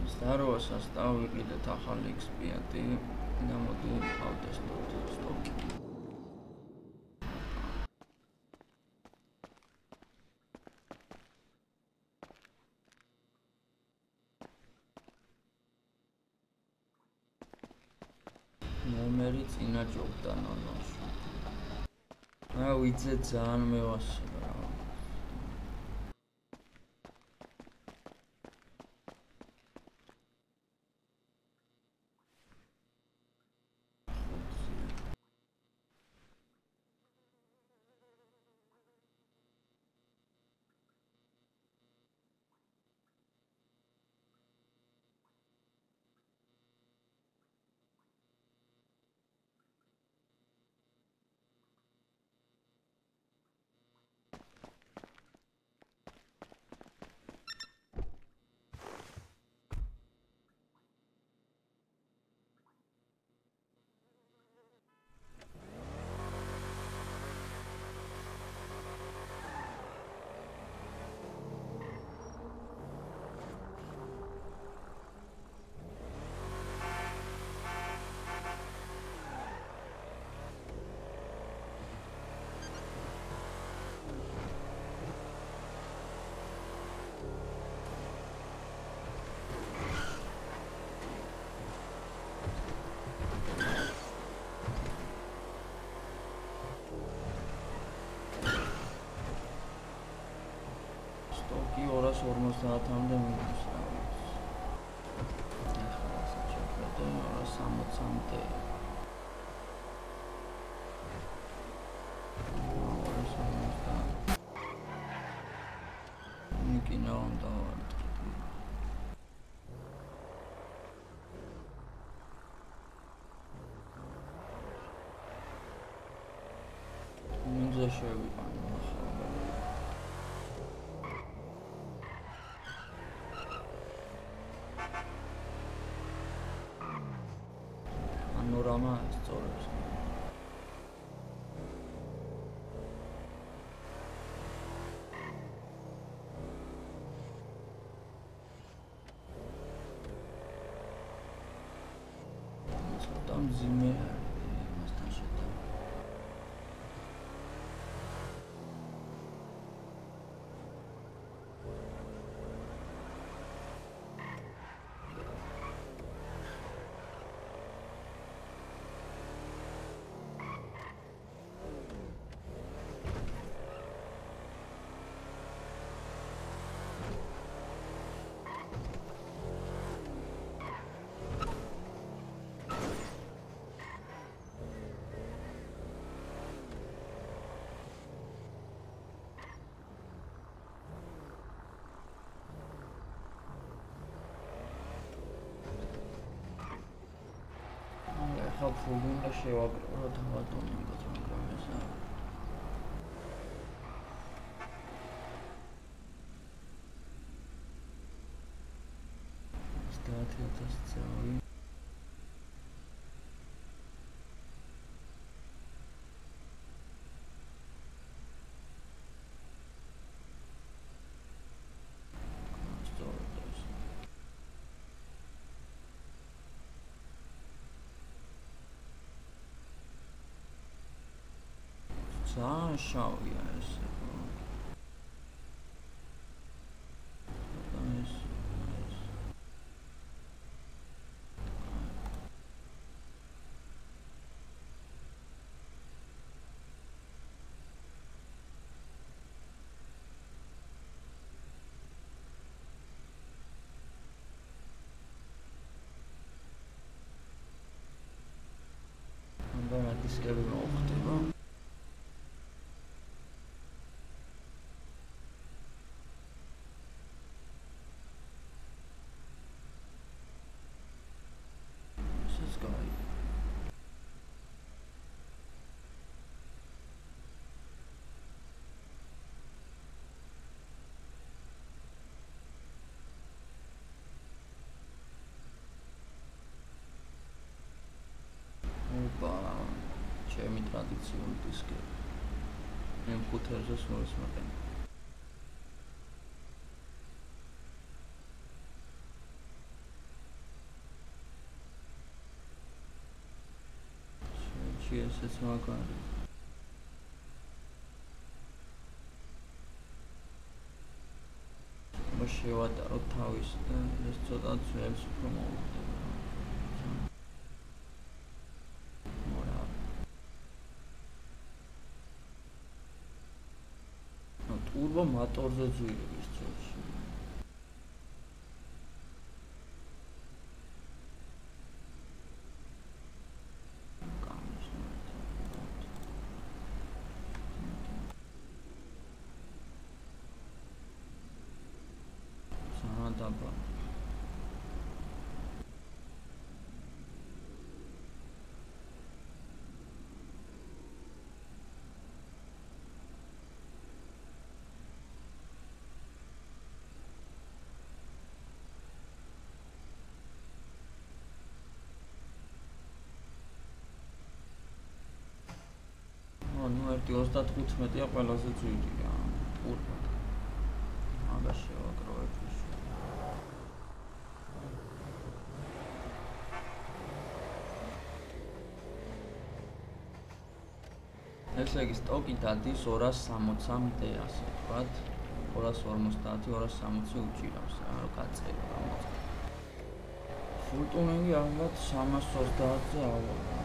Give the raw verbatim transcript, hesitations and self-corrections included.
Здорово, состав выглядит ახალი ექსპიატი და მოდი ავტესტოთ სტოკი. ნომერი წინა ჯობდა ნონოში. რა ვიცი ძალიან მევასება. Stoki orası ორმოცდაათამდე მინუს რა ვიცი. ახლა რასაც შევხედე, ორას სამოცამდე. ორას ორმოცდა. ნიკინა უნდა ვარტყი. მინდა შევიყანო ახლა. Panorama სწორებს. ცოტა მძიმე არის მასთან შედარებით. ახლა ფული უნდა შევაკრებო დავატოვოთ მაგრამ ეს არა. ოცდაათი ათასი წავი. ძალიან შავია ეს. ეს ეს ამდენ დისკები მოხდება. ჩემი ტრადიციული დისკები. მე ხუთეზე სულს მაყენებ. ესეც მაგარი. შევატაროთ თავის და ეს ცოტა ძველს უფრო მოვუხდება. მორა. ნუ ტურბო მოტორზე ძვირების წელში. Daba. Ну, ერთი ოცდათხუთმეტია ყველაზე ძვირია. Ურბა. მაგას შევაკროვებ ის. ესე იგი სტოკი დადის ორას სამოცამდე, ასე ვთქვათ. ორას ორმოცდაათი, ორას სამოცი უჭირავს, რა გაწერა გამოწყდა. Full tuning-ი ალბათ სამას ოცდაათზე ავალ.